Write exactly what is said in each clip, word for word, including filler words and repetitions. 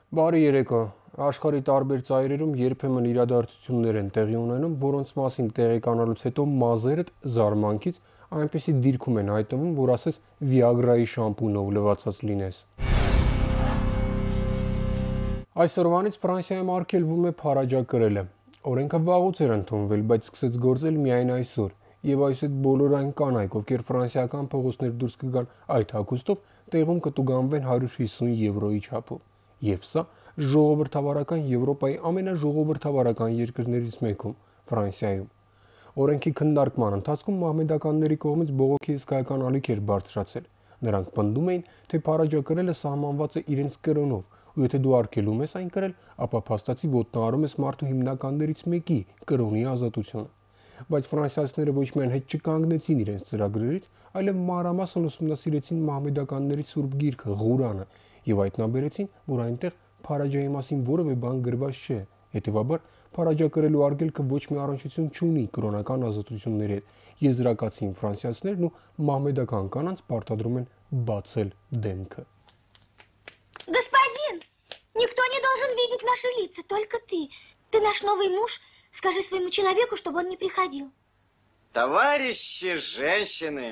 Բարի երեկո։ Աշխարհի տարբեր ծայրերում երբեմն իրադարձություններ են տեղի ունենում, որոնց մասին տեղեկանալուց հետո մազերդ զարմանքից այնպեսի դիրքում են հայտնվում, որ ասես Viagra-ի շամպունով լվացած լինես։ Այսօրվանից Ֆրանսիայում արգելվում է փարաջակրելը։ Օրենքը վաղուց էր ընդունվել, բայց սկսեց գործել միայն այսօր, եւ այսօր բոլոր այն կանայք, ովքեր ֆրանսիական փողոցներ դուրս կգան այդ հագուստով, տեղում կտուգանվեն հարյուր հիսուն եվրոյի չափով։ Եվ սա ժողովրդավարական Եվրոպայի ամենաժողովրդավարական երկրներից մեկում՝ Ֆրանսիայում։ Օրենքի քննարկման ընթացքում մահմեդականների կողմից բողոքի հսկայական ալիք էր բարձրացել։ Նրանք պնդում էին, թե փարաջակրելը սահմանված է իրենց կրոնով, ու եթե դու արգելում ես այն կրել, ապա փաստացի ոտնահարում ես մարդու հիմնականներից մեկի՝ կրոնի ազատությունը։ Բայց ֆրանսիացիները ոչ միայն հետ չկանգնեցին իրենց ծրագրերից, այլև մանրամասն ուսումնասիրեցին մահմեդականների սուրբ գիրքը՝ Ղուրանը, եւ հայտնաբերեցին, որ այնտեղ փարաջայի մասին որևէ բան գրված չէ։ Հետևաբար, փարաջակրելու արգելքը ոչ մի առնչություն չունի կրոնական ազատությունների հետ։ Եզրակացին ֆրանսիացիներն ու մահմեդական կանանց պարտադրում են բացել դեմքը։ Господин, никто не должен видеть наши лица, только ты. Ты наш новый муж. Скажи своему человеку, чтобы он не приходил. Товарищи женщины,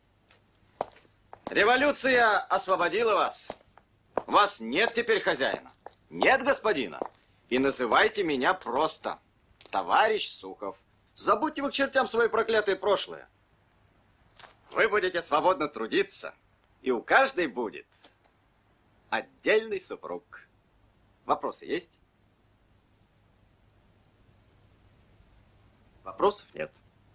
революция освободила вас. У вас нет теперь хозяина. Нет господина. И называйте меня просто товарищ Сухов. Забудьте вы к чертям свои проклятые прошлое. Вы будете свободно трудиться, и у каждой будет отдельный супруг. Вопросы есть? Вопросов нет.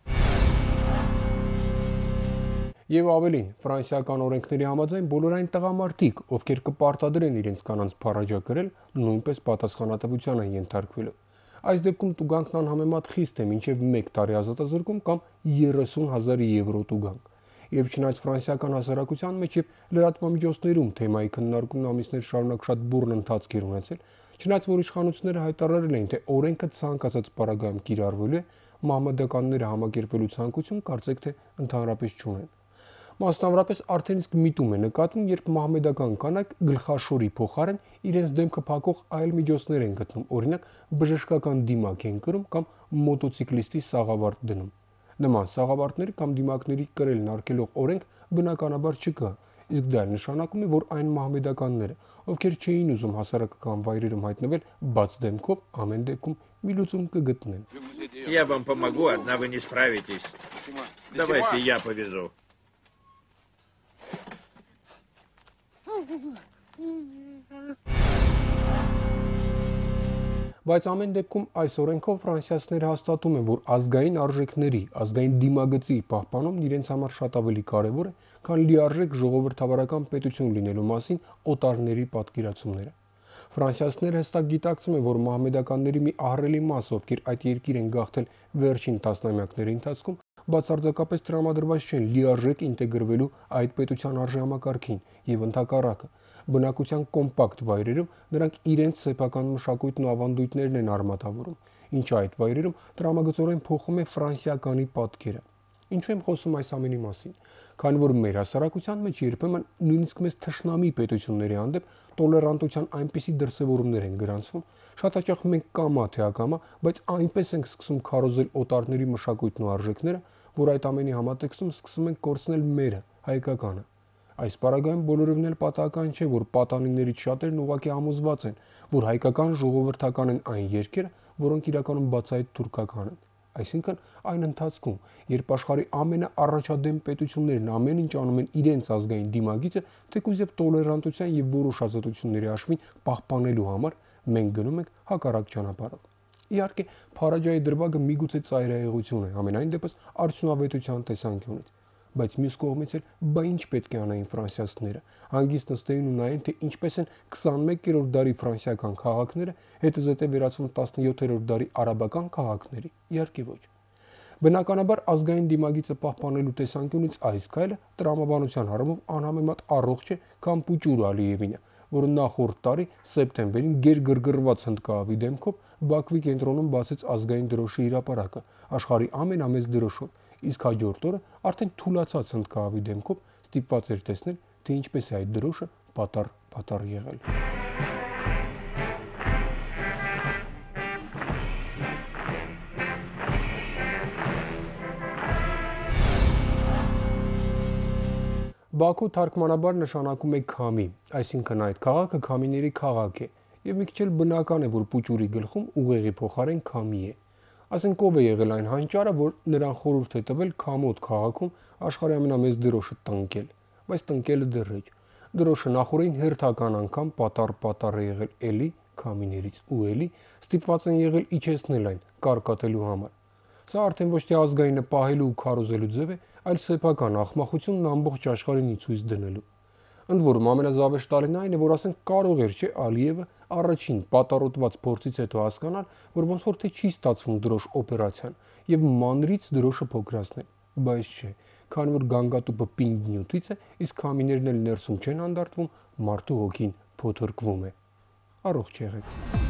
Եվ ավելին, ֆրանսիական օրենքների համաձայն բոլոր այն տղամարդիկ, ովքեր կպարտադրեն իրենց կանանց փարաջակրել, նույնպես պատասխանատվության են ենթարկվելու։ Այս դեպքում տուգանքն անհամեմատ խիստ է, մինչև մեկ տարի ազատազրկում կամ երեսուն հազար եվրո տուգանք։ Եվ չնայած ֆրանսիական հասարակության մեջ եւ լրատվամիջոցներում թեմայի քննարկումն ամիսներ շարունակ շատ բուռն ընթացք էր ունեցել, չնայած որ իշխանությունները հայտարարել էին, թե օրենքը ցանկացած պարագայում կիրառվելու է, մահմեդականները համակերպվելու ցանկություն կարծեք թե ընդհանրապես չունեն։ Մասնավորապես արդեն իսկ միտում է նկատվում, երբ մահմեդական կանայք գլխաշորի փոխարեն իրենց դեմքը փակող այլ միջոցներ են գտնում, օրինակ բժշկական դիմակ են կրում կամ մոտոցիկլիստի սաղավարտ դնում։ Նման սաղավարտների կամ դիմակների կրելն արգելող օրենք բնականաբար չկա, իսկ դա նշանակում է, որ այն մահմեդականները, ովքեր չէին ուզում հասարակական վայրերում հայտնվել բաց դեմքով, ամեն դեպքում մի լուծում կգտնեն։ Я вам помогу, одна вы не справитесь. Давайте я повезу. Բայց ամեն դեպքում այս օրենքով ֆրանսիացիները հաստատում են, որ ազգային արժեքների, ազգային դիմագծի պահպանումն իրենց համար շատ ավելի կարևոր է, քան լիարժեք ժողովրդավարական պետություն լինելու մասին օտարների պատկերացումները։ Ֆրանսիացիները հստակ գիտակցում են, որ մահմեդականների մի ահռելի մաս, ովքեր այդ երկիր են գաղթել վերջին տասնամյակների ընթացքում, բացարձակապես տրամադրված չեն լիարժեք ինտեգրվելու այդ պետության արժեհամակարգին եւ ընդհակառակը բնակության կոմպակտ վայրերում նրանք իրենց սեփական մշակույթն ու ավանդույթներն են արմատավորում, ինչը այդ վայրերում տրամագծորեն փոխում է ֆրանսիականի պատկերը։ Ինչու եմ խոսում այս ամենի մասին։ Քանի որ մեր հասարակության մեջ երբեմն նույնիսկ մեծ թշնամի պետությունների հանդեպ տոլերանտության այնպիսի դրսևորումներ են գրանցվում, շատ հաճախ մենք կամա թե ակամա, բայց այնպես ենք սկսում քարոզել օտարների մշակույթն ու արժեքները, որ այդ ամենի համատեքստում սկսում ենք կորցնել մերը, հայկականը։ Այս պարագայում բոլորովին էլ պատահական չէ, որ պատանիներից շատերն ուղղակի համոզված են, որ հայկական ժողովրդական են այն երկերը, որոնք իրականում բացահայտ թուրքական են։ Այսինքն այն ընթացքում, երբ աշխարհի ամենաառաջադեմ պետություններն ամեն ինչ անում են իրենց ազգային դիմագիծը, թեկուզ եւ տոլերանտության եւ որոշ ազատությունների հաշվին պահպանելու համար, մենք գնում ենք հակառակ ճանապարհով։ Իհարկե, փարաջայի դրվագը միգուցե ծայրահեղություն է, ամենայն դեպս արդյունավետության տեսանկյունից։ Բայց մյուս կողմից էլ բա ինչ պետք է անային ֆրանսիացիները, հանգիստ նստեին ու նայեն, թե ինչպես են քսանմեկերորդ դարի ֆրանսիական քաղաքները հետզհետե վերածվում տասնյոթերորդ դարի արաբական քաղաքների։ Իհարկե ոչ։ Բնականաբար ազգային դիմագիծը պահպանելու տեսանկյունից այս քայլը տրամաբանության առումով անհամեմատ առողջ է, քան Պուճուր Ալիևինը, որը նախորդ տարի սեպտեմբերին գերգրգռված հնդկահավի դեմքով Բաքվի կենտրոնում բացեց ազգային դրոշի հրապարակը, աշխարհի ամենամեծ դրոշով, իսկ հաջորդ օրը արդեն թուլացած հնդկահավի դեմքով ստիպված էր տեսնել, թե ինչպես է այդ դրոշը պատառ-պատառ եղել։ Բաքու թարգմանաբար նշանակում է քամի, այսինքն այդ քաղաքը քամիների քաղաք է, եւ մի քիչ էլ բնական է, որ Պուճուրի գլխում ուղեղի փոխարեն քամի է։ Ասենք ով է եղել այն հանճարը, որ նրան խորհուրդ է տվել Քամոտ քաղաքում աշխարհի ամենամեծ դրոշը տնկել, բայց տնկելը դեռ չէ։ Դրոշը նախորդին հերթական անգամ պատառ-պատառ է եղել էլի քամիներից ու էլի ստիպված են եղել իջեցնել այն կարկատելու համար։ Սա արդեն ոչ թե ազգայինը պահելու ու քարոզելու ձև է, այլ սեփական ախմախությունն ամբողջ աշխարհին ցույց դնելու։ Ընդ որում ամենազավեշտալին այն է, որ ասենք կարող էր չէ Ալիևը առաջին պատառոտված փորձից հետո հասկանալ, որ ոնց որ թե չի ստացվում դրոշ օպերացիան եւ մանրից դրոշը փոքրացնել, բայց չէ, քանի որ գանգատուփը պինդ նյութից է, իսկ քամիներն էլ ներսում չեն անդարտվում, մարդու հոգին փոթորկվում է։ Առողջ եղեք։